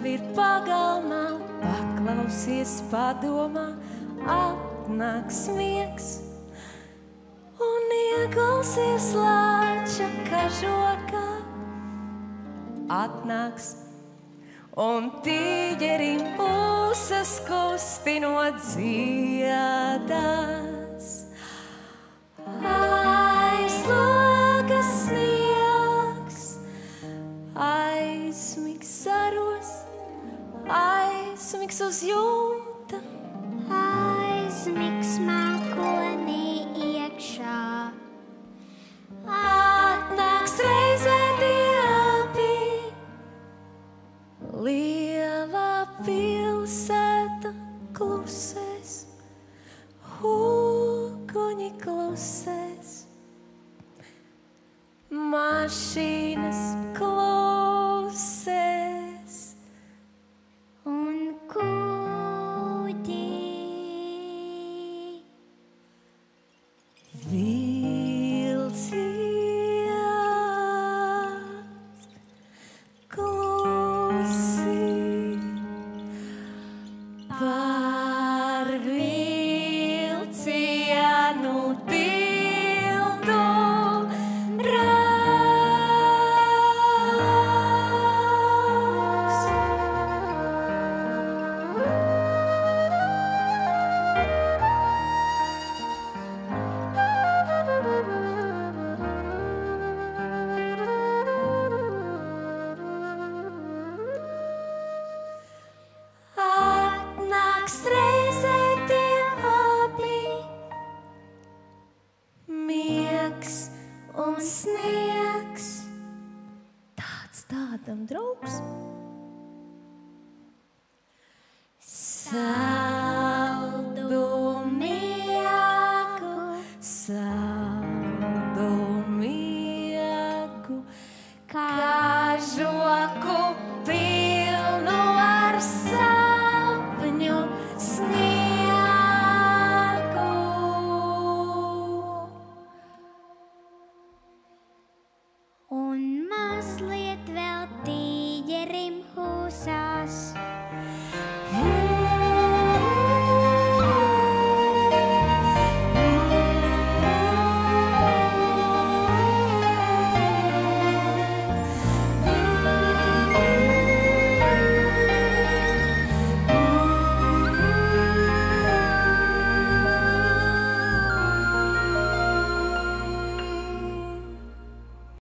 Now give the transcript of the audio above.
jau ir pagalmā, paklausies padomā, atnāks miegs un iekulsies lāča kažokā. Atnāks un tīģerim pūsas kustinot dziedās. Aizlogas sniegs, aizmigs zaros, aizmigs uz jumta, aizmigs mākonī iekšā. Atnāks reizē tie abi, liela pilsēta klusēs, uguņi klusēs, mašīnas klusēs un kuģi vilciens klusi par vilcienu tiltu brauks. Atnāks reizē tie abi, miegs un sniegs, tāds tādam draugs.